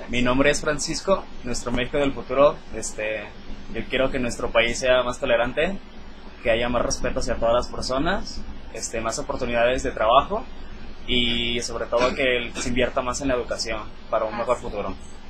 Mi nombre es Francisco, nuestro México del futuro. Yo quiero que nuestro país sea más tolerante, que haya más respeto hacia todas las personas, más oportunidades de trabajo y sobre todo que se invierta más en la educación para un mejor futuro.